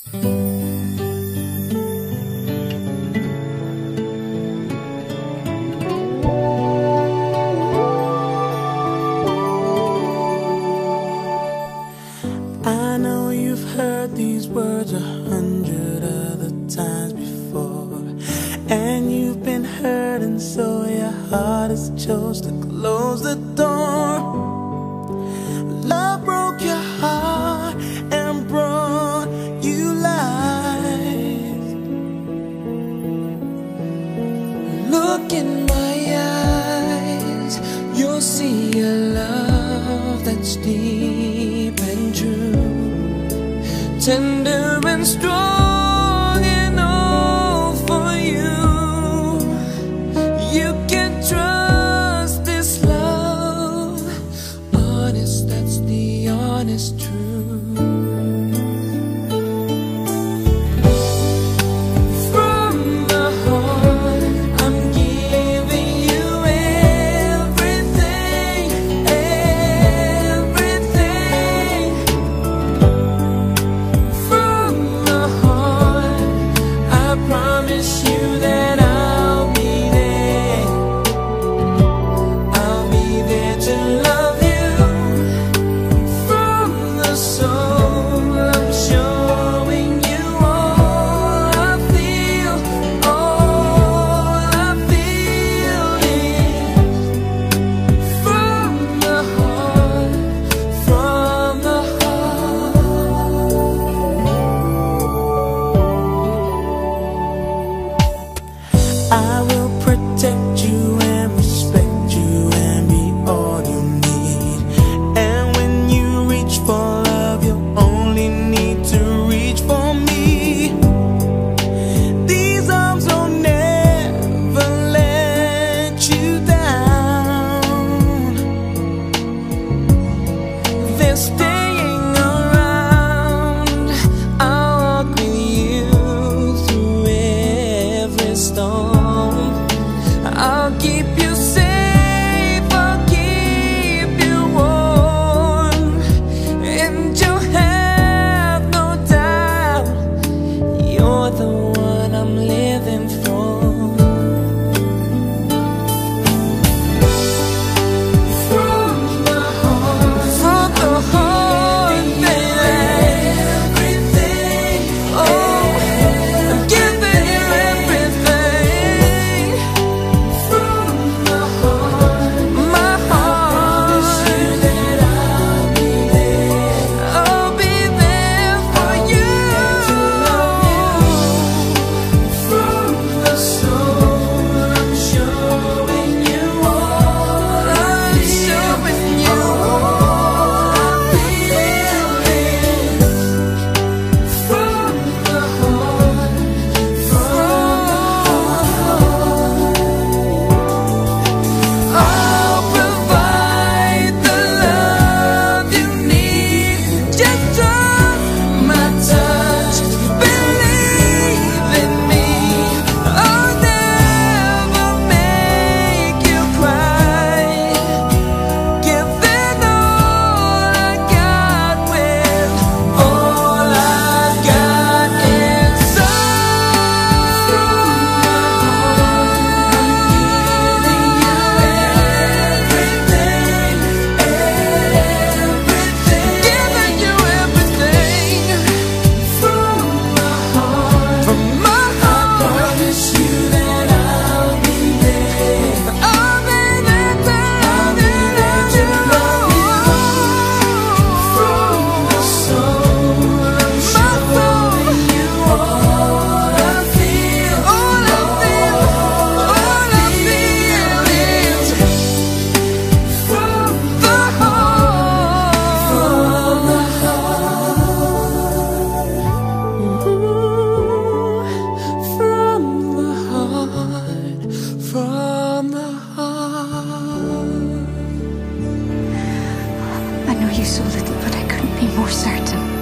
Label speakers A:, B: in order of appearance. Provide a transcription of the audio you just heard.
A: I know you've heard these words 100 other times before, and you've been hurt, and so your heart has chose to close the door. Love broke your heart and brought you life. Look in my eyes, you'll see a love that's deep and true, tender and strong enough for you. You can trust this love, honest, that's the honest truth. From the heart, I'm giving you everything, everything. From the heart, I promise you that I'll be there. I'll be there to love you. From the soul, I'm showing you all I feel. All I feel is from the heart, from the heart. I will protect you and respect you and be all you need. And when you reach for love, you only need to reach for me. These arms will never let you down. They're staying around. I'll walk with you through every storm. I'll keep you safe, I'll keep you warm, and you'll have no doubt you're the one I'm living for. From the heart, baby, everything. Oh, I'm giving you everything. From the heart, my heart, that I'll be there. I'll be there for you. From the soul, I'm showing you all. I'm showing you all I feel is from the heart, I'll provide the love you need. Just trust my touch, believe in me. I'll never make you cry. Giving all I got with all I've got inside. From the heart, I'm giving you everything, everything. Giving you everything. From the heart, from my heart, I promise you that I'll be there. I'll be there to love you. From the soul, I'm showing you all I feel. All I feel, all I feel is from the heart. From the heart. From the heart.
B: I know you so little, but I couldn't be more certain.